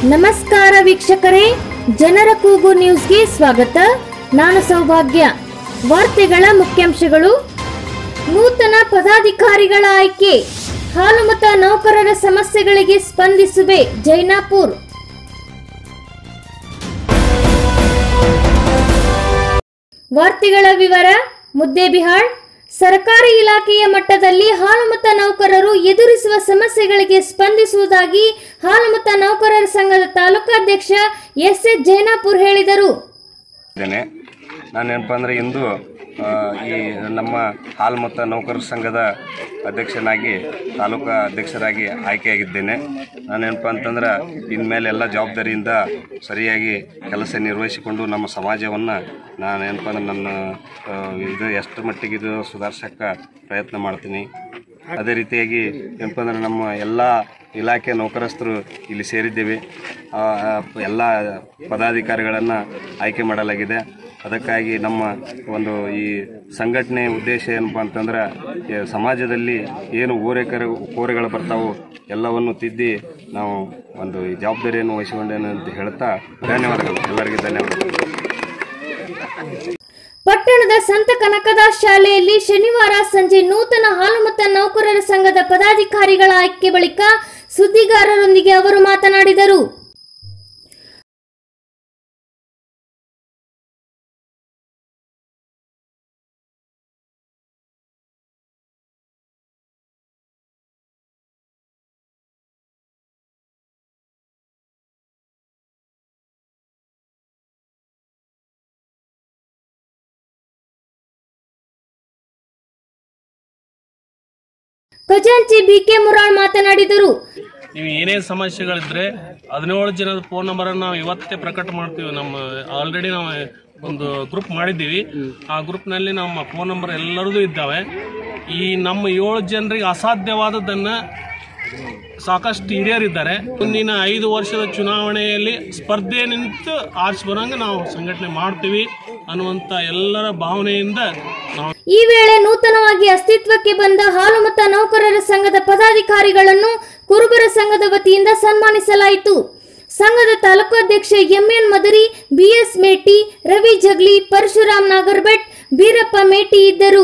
ನಮಸ್ಕಾರ ವೀಕ್ಷಕರೇ, ಜನರ ಕೂಗು ನ್ಯೂಸ್ಗೆ ಸ್ವಾಗತ. ನಾನು ಸೌಭಾಗ್ಯ. ವಾರ್ತೆಗಳ ಮುಖ್ಯಾಂಶಗಳು. ನೂತನ ಪದಾಧಿಕಾರಿಗಳ ಆಯ್ಕೆ. ಹಾಲು ಮತ ನೌಕರರ ಸಮಸ್ಯೆಗಳಿಗೆ ಸ್ಪಂದಿಸುವೆ ಜೈನಾಪುರ್. ವಾರ್ತೆಗಳ ವಿವರ. ಮುದ್ದೇಬಿಹಾಳ್. ಸರ್ಕಾರಿ ಇಲಾಖೆಯ ಮಟ್ಟದಲ್ಲಿ ಹಾಲುಮತ ನೌಕರರು ಎದುರಿಸುವ ಸಮಸ್ಯೆಗಳಿಗೆ ಸ್ಪಂದಿಸುವುದಾಗಿ ಹಾಲುಮತ ನೌಕರರ ಸಂಘದ ತಾಲೂಕಾಧ್ಯಕ್ಷ ಎಸ್ ಜೈನಾಪುರ್ ಹೇಳಿದರು. ನಾನೇನಪ್ಪ ಅಂದರೆ ಇಂದು ಈ ನಮ್ಮ ಹಾಲುಮತ ನೌಕರರ ಸಂಘದ ಅಧ್ಯಕ್ಷನಾಗಿ ತಾಲೂಕಾ ಅಧ್ಯಕ್ಷರಾಗಿ ಆಯ್ಕೆಯಾಗಿದ್ದೇನೆ. ನಾನೇನಪ್ಪ ಅಂತಂದ್ರೆ ಇನ್ಮೇಲೆ ಎಲ್ಲ ಜವಾಬ್ದಾರಿಯಿಂದ ಸರಿಯಾಗಿ ಕೆಲಸ ನಿರ್ವಹಿಸಿಕೊಂಡು ನಮ್ಮ ಸಮಾಜವನ್ನು ನಾನೇನಪ್ಪ ಅಂದ್ರೆ ನನ್ನ ಇದು ಎಷ್ಟು ಮಟ್ಟಿಗೆ ಇದು ಸುಧಾರಿಸೋಕ್ಕೆ ಪ್ರಯತ್ನ ಮಾಡ್ತೀನಿ. ಅದೇ ರೀತಿಯಾಗಿ ಏನಪ್ಪ ಅಂದ್ರೆ ನಮ್ಮ ಎಲ್ಲ ಇಲಾಖೆ ನೌಕರಸ್ಥರು ಇಲ್ಲಿ ಸೇರಿದ್ದೇವೆ. ಎಲ್ಲ ಪದಾಧಿಕಾರಿಗಳನ್ನು ಆಯ್ಕೆ ಮಾಡಲಾಗಿದೆ. ಅದಕ್ಕಾಗಿ ನಮ್ಮ ಒಂದು ಈ ಸಂಘಟನೆ ಉದ್ದೇಶ ಏನಪ್ಪ ಅಂತಂದ್ರೆ ಸಮಾಜದಲ್ಲಿ ಏನು ಕೋರೆಗಳು ಬರ್ತಾವೋ ಎಲ್ಲವನ್ನು ತಿದ್ದಿ ನಾವು ಒಂದು ಈ ಜವಾಬ್ದಾರಿಯನ್ನು ವಹಿಸಿಕೊಂಡೇನೆ ಅಂತ ಹೇಳ್ತಾ ಧನ್ಯವಾದಗಳು. ಎಲ್ಲರಿಗೂ ಧನ್ಯವಾದಗಳು. ಪಟ್ಟಣದ ಸಂತ ಕನಕದಾಸ್ ಶಾಲೆಯಲ್ಲಿ ಶನಿವಾರ ಸಂಜೆ ನೂತನ ಹಾಲುಮತ ನೌಕರರ ಸಂಘದ ಪದಾಧಿಕಾರಿಗಳ ಆಯ್ಕೆ ಬಳಿಕ ಸುದ್ದಿಗಾರರೊಂದಿಗೆ ಅವರು ಮಾತನಾಡಿದರು. ಖಜಾಂಚಿ ಬಿಕೆ ಮುರಾಳ್ ಮಾತನಾಡಿದರು. ನೀವು ಏನೇ ಸಮಸ್ಯೆಗಳಿದ್ರೆ 17 ಜನದ ಫೋನ್ ನಂಬರನ್ನು ನಾವು ಇವತ್ತೇ ಪ್ರಕಟ ಮಾಡ್ತೀವಿ. ನಮ್ಮ ಆಲ್ರೆಡಿ ನಾವು ಒಂದು ಗ್ರೂಪ್ ಮಾಡಿದ್ದೀವಿ. ಆ ಗ್ರೂಪ್ನಲ್ಲಿ ನಮ್ಮ ಫೋನ್ ನಂಬರ್ ಎಲ್ಲರದು ಇದ್ದಾವೆ. ಈ ನಮ್ಮ 7 ಜನರಿಗೆ ಅಸಾಧ್ಯವಾದದ್ದನ್ನು ಸಾಕಷ್ಟು ಹಿರಿಯರಿದ್ದಾರೆ. ಮುಂದಿನ 5 ವರ್ಷದ ಚುನಾವಣೆಯಲ್ಲಿ ಸ್ಪರ್ಧೆ ನಿಂತು ಆರಿಸಿ ಬರೋಂಗೆ ನಾವು ಸಂಘಟನೆ ಮಾಡ್ತೀವಿ ಅನ್ನುವಂಥ ಎಲ್ಲರ ಭಾವನೆಯಿಂದ ನಾವು ಈ ವೇಳೆ ನೂತನವಾಗಿ ಅಸ್ತಿತ್ವಕ್ಕೆ ಬಂದ ಹಾಲುಮತ ನೌಕರರ ಸಂಘದ ಪದಾಧಿಕಾರಿಗಳನ್ನು ಕುರುಬರ ಸಂಘದ ವತಿಯಿಂದ ಸನ್ಮಾನಿಸಲಾಯಿತು. ಸಂಘದ ತಾಲೂಕಾಧ್ಯಕ್ಷ ಎಂಎನ್ ಮದರಿ, ಬಿಎಸ್ ಮೇಟಿ, ರವಿ ಜಗ್ಲಿ, ಪರಶುರಾಮ್ ನಾಗರ್ಬೆಟ್, ಬೀರಪ್ಪ ಮೇಟಿ ಇದ್ದರು.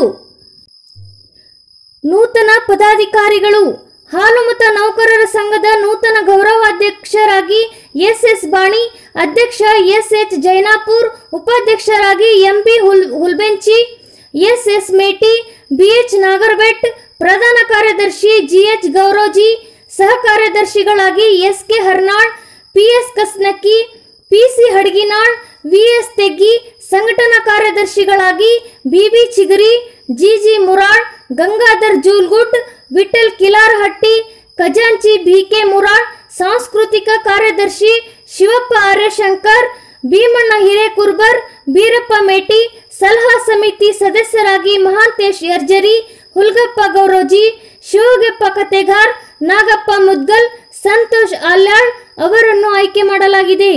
ನೂತನ ಪದಾಧಿಕಾರಿಗಳು. ಹಾಲುಮತ ನೌಕರರ ಸಂಘದ ನೂತನ ಗೌರವಾಧ್ಯಕ್ಷರಾಗಿ ಎಸ್ ಬಾಣಿ, ಅಧ್ಯಕ್ಷ ಎಸ್ ಜೈನಾಪುರ್, ಉಪಾಧ್ಯಕ್ಷರಾಗಿ M B Hulbenchi, S Meti, B H Nagarbet, ಪ್ರಧಾನ ಕಾರ್ಯದರ್ಶಿ ಜಿಎಚ್ ಗೌರೋಜಿ, ಸಹ ಕಾರ್ಯದರ್ಶಿಗಳಾಗಿ S K Harnal, P S Kasnakki, P C Hadaginal, V S Teggi, ಸಂಘಟನಾ ಕಾರ್ಯದರ್ಶಿಗಳಾಗಿ ಬಿಬಿ ಚಿಗರಿ, ಜಿಜಿ ಮುರಾಳ್, ಗಂಗಾಧರ್ ಜೂಲ್ಗುಟ್, ವಿಠಲ್ ಕಿಲಾರಹಟ್ಟಿ, ಖಜಾಂಚಿ ಬಿಕೆ ಮುರಾಳ್, ಸಾಂಸ್ಕೃತಿಕ ಕಾರ್ಯದರ್ಶಿ ಶಿವಪ್ಪ ಆರ್ಯಶಂಕರ್, ಭೀಮಣ್ಣ ಹಿರೇಕುರ್ಬರ್, ಬೀರಪ್ಪ ಮೇಟಿ, ಸಲಹಾ ಸಮಿತಿ ಸದಸ್ಯರಾಗಿ ಮಹಾಂತೇಶ್ ಯರ್ಜರಿ, ಹುಲ್ಗಪ್ಪ ಗೌರೋಜಿ, ಶಿವಗಪ್ಪ ಕತೆಗಾರ್, ನಾಗಪ್ಪ ಮುದ್ಗಲ್, ಸಂತೋಷ್ ಆಲ್ಯಾಳ್ ಅವರನ್ನು ಆಯ್ಕೆ ಮಾಡಲಾಗಿದೆ.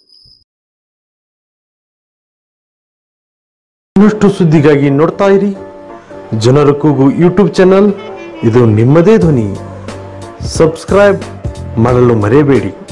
ಇನ್ನಷ್ಟು ಸುದ್ದಿಗಾಗಿ ನೋಡ್ತಾ ಇರಿ ಜನರ ಕೂಗು ಯೂಟ್ಯೂಬ್ ಚಾನಲ್. ಇದು ನಿಮ್ಮದೇ ಧ್ವನಿ. ಸಬ್ಸ್ಕ್ರೈಬ್ ಮಾಡಲು ಮರೆಯಬೇಡಿ.